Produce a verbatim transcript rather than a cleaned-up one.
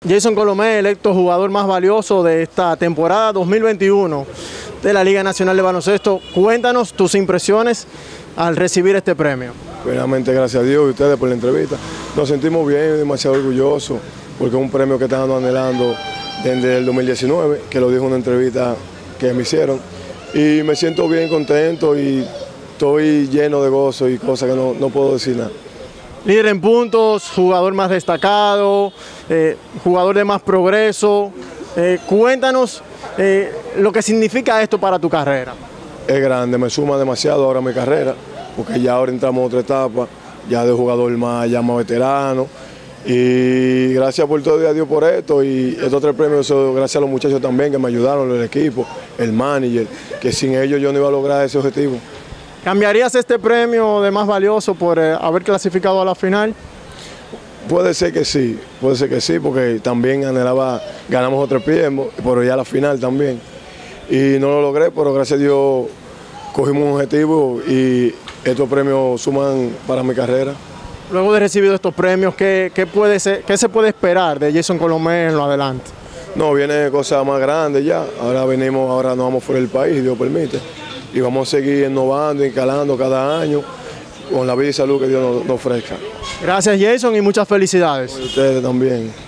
Jason Colomé, electo jugador más valioso de esta temporada dos mil veintiuno de la Liga Nacional de Baloncesto. Cuéntanos tus impresiones al recibir este premio. Primeramente, gracias a Dios y a ustedes por la entrevista. Nos sentimos bien, demasiado orgullosos, porque es un premio que estábamos anhelando desde el dos mil diecinueve, que lo dijo en una entrevista que me hicieron. Y me siento bien contento y estoy lleno de gozo y cosas que no, no puedo decir nada. Líder en puntos, jugador más destacado, eh, jugador de más progreso. Eh, cuéntanos eh, lo que significa esto para tu carrera. Es grande, me suma demasiado ahora a mi carrera, porque ya ahora entramos a otra etapa, ya de jugador más, ya más veterano. Y gracias por todo y a Dios por esto. Y estos tres premios, gracias a los muchachos también que me ayudaron, el equipo, el manager, que sin ellos yo no iba a lograr ese objetivo. ¿Cambiarías este premio de más valioso por eh, haber clasificado a la final? Puede ser que sí, puede ser que sí, porque también anhelaba, ganamos otro premio, pero ya la final también. Y no lo logré, pero gracias a Dios cogimos un objetivo y estos premios suman para mi carrera. Luego de recibir estos premios, ¿qué, qué, puede ser, qué se puede esperar de Jason Colomé en lo adelante? No, viene cosas más grandes ya. Ahora venimos, ahora nos vamos fuera del país, si Dios permite. Y vamos a seguir innovando, instalando cada año con la vida y salud que Dios nos, nos ofrezca. Gracias, Jason, y muchas felicidades. Y ustedes también.